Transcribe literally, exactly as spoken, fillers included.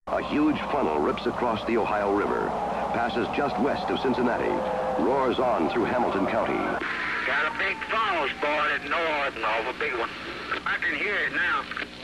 A huge funnel rips across the Ohio River, passes just west of Cincinnati, roars on through Hamilton County. Got a big funnel started north and off a big one. I can hear it now.